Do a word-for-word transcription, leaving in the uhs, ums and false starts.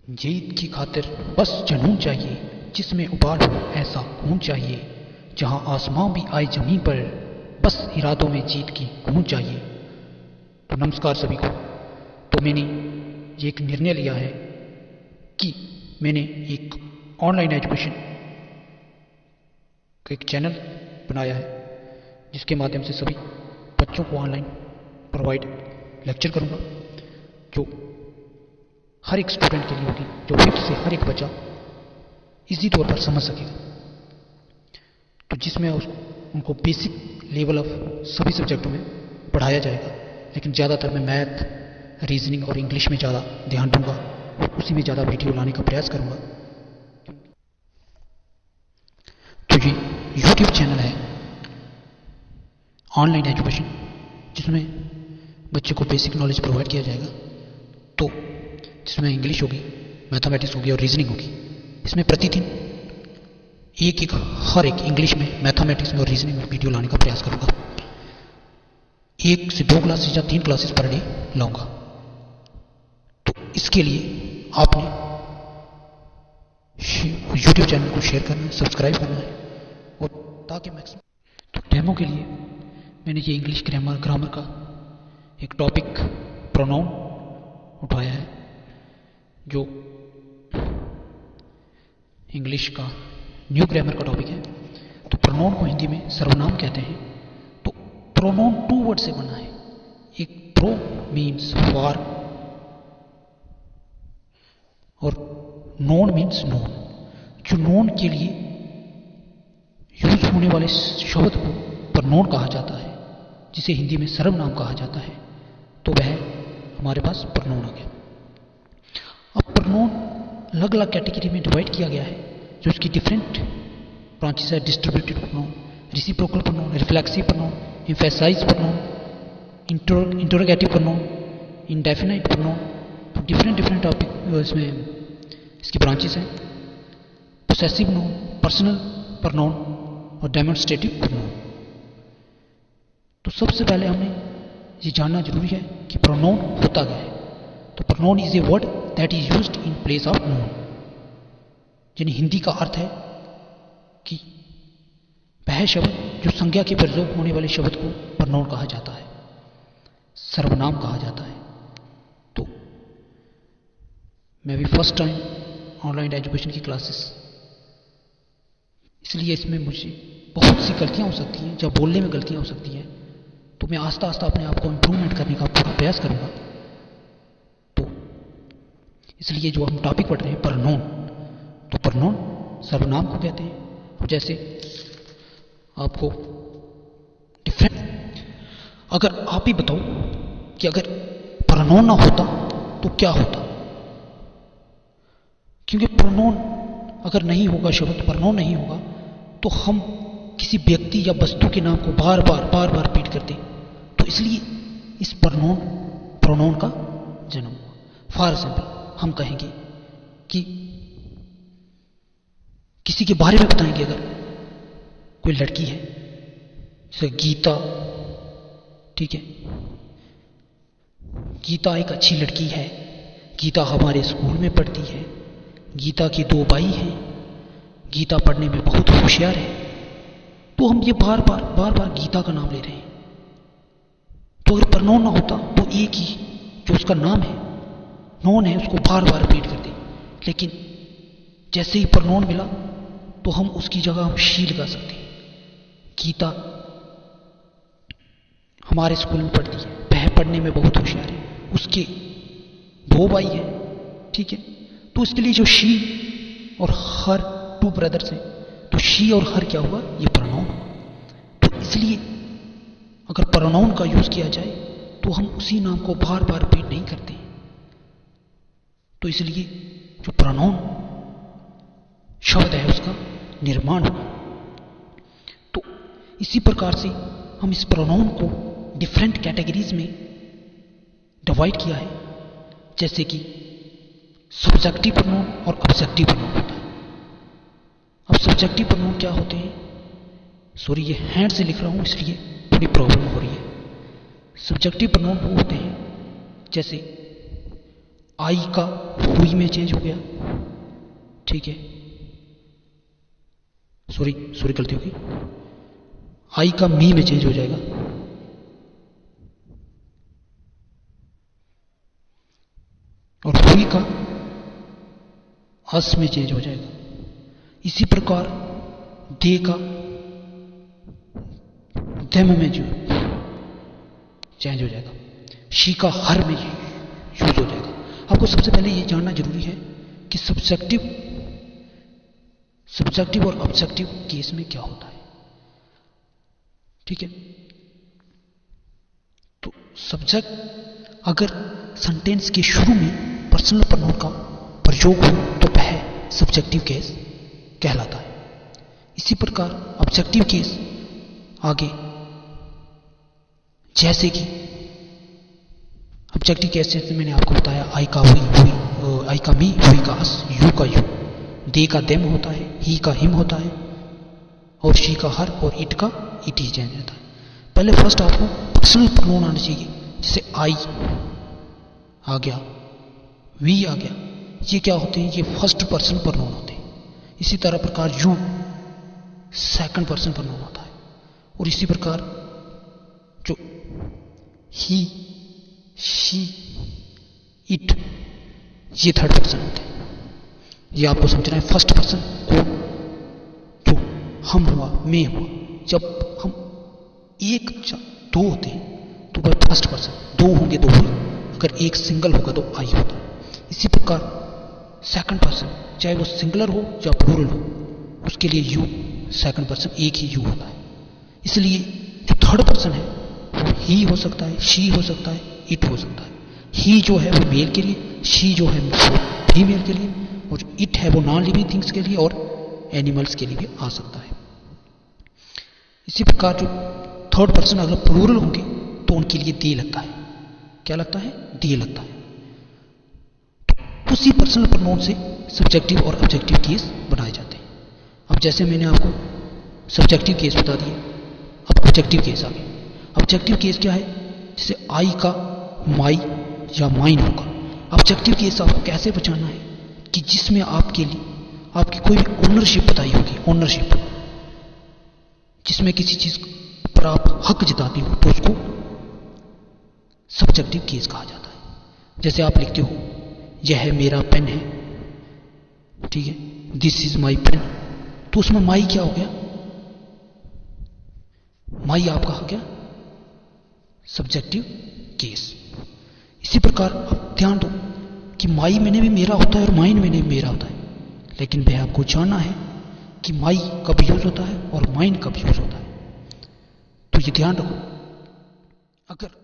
जीत की खातिर बस जुनून चाहिए, जिसमें उबाल हो ऐसा खून चाहिए, जहां आसमां भी आए जमीन पर, बस इरादों में जीत की गूंज चाहिए। तो नमस्कार सभी को। तो मैंने ये एक निर्णय लिया है कि मैंने एक ऑनलाइन एजुकेशन का एक चैनल बनाया है, जिसके माध्यम से सभी बच्चों को ऑनलाइन प्रोवाइड लेक्चर करूंगा, जो हर एक स्टूडेंट के लिए होगी, जो फिफ्थ से हर एक बच्चा इजी तौर पर समझ सकेगा। तो जिसमें उस, उनको बेसिक लेवल ऑफ सभी सब्जेक्टों में पढ़ाया जाएगा, लेकिन ज़्यादातर मैं मैथ, रीजनिंग और इंग्लिश में ज़्यादा ध्यान दूंगा और उसी में ज़्यादा वीडियो लाने का प्रयास करूंगा। तो ये यूट्यूब चैनल है ऑनलाइन एजुकेशन, जिसमें बच्चे को बेसिक नॉलेज प्रोवाइड किया जाएगा। तो जिसमें इंग्लिश होगी, मैथमेटिक्स होगी और रीजनिंग होगी। इसमें प्रतिदिन एक एक हर एक इंग्लिश में, मैथमेटिक्स में और रीजनिंग में वीडियो लाने का प्रयास करूंगा। एक से दो क्लासेस या तीन क्लासेस पर डे लाऊंगा। तो इसके लिए आपने यूट्यूब चैनल को शेयर करना है, सब्सक्राइब करना है, और ताकि मैक्सिमम। तो डेमो के लिए मैंने ये इंग्लिश ग्रामर ग्रामर का एक टॉपिक प्रोनाउन उठाया है, जो इंग्लिश का न्यू ग्रामर का टॉपिक है। तो प्रोनाउन को हिंदी में सर्वनाम कहते हैं। तो प्रोनाउन टू वर्ड से बना है। एक प्रो मीन्स फॉर और नोन मीन्स नोन। जो नोन के लिए यूज होने वाले शब्द को प्रोनाउन कहा जाता है, जिसे हिंदी में सर्वनाम कहा जाता है। तो वह हमारे पास प्रोनाउन आ गया। अब प्रोनाउन अलग अलग कैटेगरी में डिवाइड किया गया है, जो इसकी डिफरेंट ब्रांचेस है। Distributed pronoun, reciprocal pronoun, reflexive pronoun, emphasize pronoun, interrogative pronoun, indefinite pronoun. तो डिफरेंट डिफरेंट टॉपिक इसमें इसकी ब्रांचेस हैं। पोसेसिव प्रोनाउन, पर्सनल प्रोनाउन और डेमोन्स्ट्रेटिव प्रोनाउन। तो सबसे पहले हमें ये जानना जरूरी है कि प्रोनाउन होता क्या है। तो pronoun is a word that is used in place of noun. यानी हिंदी का अर्थ है कि वह शब्द जो संज्ञा के प्रयोग होने वाले शब्द को प्रोनाउन कहा जाता है, सर्वनाम कहा जाता है। तो मैं भी फर्स्ट टाइम ऑनलाइन एजुकेशन की क्लासेस, इसलिए इसमें मुझे बहुत सी गलतियां हो सकती हैं, जब बोलने में गलतियां हो सकती हैं। तो मैं आस्ता आस्ता अपने आप को इम्प्रूवमेंट करने का पूरा प्रयास करूंगा। तो इसलिए जो हम टॉपिक पढ़ रहे हैं प्रोनाउन, तो प्रोनाउन सर्वनाम को कहते हैं। अब जैसे आपको डिफरेंट, अगर आप ही बताओ कि अगर प्रोनाउन ना होता तो क्या होता। क्योंकि प्रोनाउन अगर नहीं होगा, शब्द प्रोनाउन नहीं होगा, तो हम किसी व्यक्ति या वस्तु के नाम को बार बार बार बार रिपीट करते। तो इसलिए इस प्रोनाउन प्रोनाउन का जन्म हुआ। फॉर एग्जाम्पल हम कहेंगे कि किसी के बारे में बताएंगे, अगर कोई लड़की है जैसे गीता, ठीक है, गीता एक अच्छी लड़की है, गीता हमारे स्कूल में पढ़ती है, गीता के दो भाई हैं, गीता पढ़ने में बहुत होशियार है। तो हम ये बार बार बार बार गीता का नाम ले रहे हैं। तो अगर प्रोनाउन ना होता तो एक ही जो उसका नाम है, नोन है, उसको बार बार रिपीट करते। लेकिन जैसे ही प्रोनाउन मिला तो हम उसकी जगह हम शी लगा सकते हैं। गीता हमारे स्कूल में पढ़ती है, वह पढ़ने में बहुत होशियार है, उसके दो भाई हैं, ठीक है। तो इसके लिए जो शी और हर टू ब्रदर्स हैं, तो शी और हर क्या हुआ, ये प्रोनाउन हुआ। तो इसलिए अगर प्रोनाउन का यूज किया जाए तो हम उसी नाम को बार बार रिपीट नहीं करते। तो इसलिए जो प्रोनाउन शब्द है उसका निर्माण हुआ। तो इसी प्रकार से हम इस प्रोनाउन को डिफरेंट कैटेगरीज में डिवाइड किया है। जैसे कि सब्जेक्टिव प्रोनाउन और ऑब्जेक्टिव प्रोनाउन होता है। अब सब्जेक्टिव प्रोनाउन क्या होते हैं, सॉरी ये हैंड से लिख रहा हूं इसलिए थोड़ी प्रॉब्लम हो रही है। सब्जेक्टिव प्रोनाउन वो होते हैं जैसे आई का हुई में चेंज हो गया, ठीक है, सॉरी सॉरी गलती होगी, आई का मी में चेंज हो जाएगा, और हुई का अस में चेंज हो जाएगा। इसी प्रकार दे का देम में जो चेंज हो जाएगा, शी का हर में यूज हो जाएगा। आपको सबसे पहले ये जानना जरूरी है कि सब्जेक्टिव सब्जेक्टिव और ऑब्जेक्टिव केस में क्या होता है, ठीक है। तो सब्जेक्ट अगर सेंटेंस के शुरू में पर्सनल प्रोनाउन का प्रयोग हो तो वह सब्जेक्टिव केस कहलाता है। इसी प्रकार ऑब्जेक्टिव केस आगे, जैसे कि ऑब्जेक्टिव केस जैसे मैंने आपको बताया, आई का हुई हुई, आई का मी, हुई का अस, यू का यू, दे का देम होता है, ही का हिम होता है, और शी का हर, और इट का इट ही चेंज होता है। पहले फर्स्ट आपको पर्सनल प्रोनाउन आना चाहिए, जैसे आई आ गया, वी आ गया, ये क्या होते हैं, ये फर्स्ट पर्सन प्रोनाउन होते हैं। इसी तरह प्रकार यू सेकंड पर्सन प्रोनाउन होता है, और इसी प्रकार जो ही, शी, इट, ये थर्ड पर्सन होते हैं। ये आपको समझना है। फर्स्ट पर्सन को जो हम हुआ, मैं हुआ, जब हम एक दो होते हैं तो वह फर्स्ट पर्सन, दो होंगे तो हुई, अगर एक सिंगल होगा तो आई होता है। इसी प्रकार सेकंड पर्सन, चाहे वो सिंगुलर हो या प्लूरल हो, उसके लिए यू सेकंड पर्सन एक ही यू होता है। इसलिए जो थर्ड पर्सन है वो ही हो सकता है, शी हो सकता है, इट हो सकता है। ही जो है वो मेल के लिए, शी जो है वो फीमेल के लिए, और जो इट है वो नॉन लिविंग थिंग्स के लिए और एनिमल्स के लिए भी आ सकता है। इसी प्रकार जो थर्ड पर्सन अगर प्लूरल होंगे तो उनके लिए दे लगता है। क्या लगता है? दे लगता है। तो उसी पर्सनल प्रोनाउन से सब्जेक्टिव और ऑब्जेक्टिव केस बनाए जाते हैं। अब जैसे मैंने आपको सब्जेक्टिव केस बता दिया, अब ऑब्जेक्टिव केस आ गए। ऑब्जेक्टिव केस क्या है? जैसे आई का माई या माइन होगा। ऑब्जेक्टिव केस आपको कैसे पहचानना है कि जिसमें आपके लिए आपकी कोई भी ओनरशिप बताई होगी, ओनरशिप जिसमें किसी चीज पर आप हक जताते हो तो उसको सब्जेक्टिव केस कहा जाता है। जैसे आप लिखते हो यह मेरा पेन है, ठीक है, दिस इज माई पेन, तो उसमें माई क्या हो गया? माई आपका हो गया सब्जेक्टिव केस। इसी प्रकार आप ध्यान दो कि माई मैंने भी मेरा होता है और माइन मैंने भी मेरा होता है, लेकिन वह आपको जानना है कि माई कब यूज होता है और माइन कब यूज होता है। तो ये ध्यान रखो। अगर